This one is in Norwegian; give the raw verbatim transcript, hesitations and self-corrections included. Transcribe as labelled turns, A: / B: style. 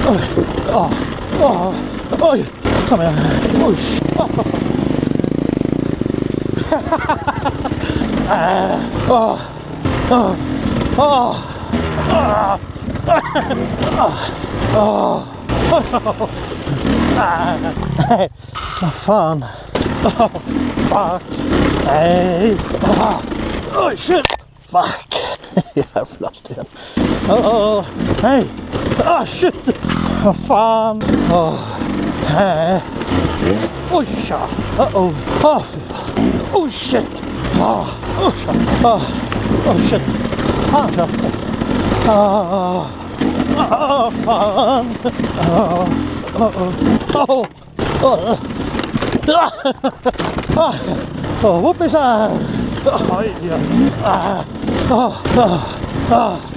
A: Åh, åh, oj, kom igen. Usch. Åh, åh, åh, åh, åh. Nej, vad fan. Oh, fuck. Nej. Oh, oh shit. Fuck. Jävlar igen. Oh, oh. Nej. Ah, shit. Vad fan. Oh. Nej. Oj, ja. Uh oh. Oh, oh shit. Oh, oh, shit. Oh, oh shit. Fan, käften. Oh, oh, fan. Oh, oh, oh, oh. Ah, oh, whoopie! Ah, oh, yeah. Ah, oh, oh, oh.